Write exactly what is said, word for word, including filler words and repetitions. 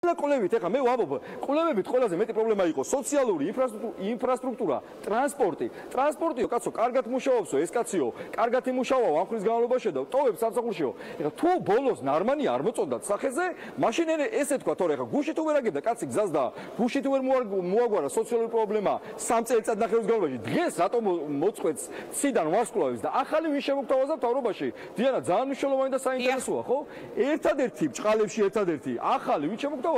კვლევით ეხლა მე ვამბობ, კვლევებით ყველაზე მეტი პრობლემა იყო სოციალური ინფრასტრუქტურა, ტრანსპორტი. ტრანსპორტიო, კაცო, კარგად მუშაობსო, ეს კაციო, კარგად იმუშავა ამ ხრის განმავლობაში და ტოვებს სამსახურშიო. ეხლა თუ ბოლოს ნარმანი არ მოწონდათ სახეზე, მაშინ ესე თქვა, თორე ეხლა გუშინ თუ ვერ აგებდა კაცი გზას და გუშინ თუ ვერ მოაგვარა სოციალური პრობლემა სამ წელიწად ნახევრის განმავლობაში, დღეს რატომ მოწყვეტს ციდან ვარსკვლავებს და ახალი ვინ შემოგთავაზა მთავრობაში? დიანა, ძალიან მნიშვნელოვანი და საინტერესოა, ხო? ერთადერთი ბჭყალებში ერთადერთი ახალი ვინ შემოგთავაზა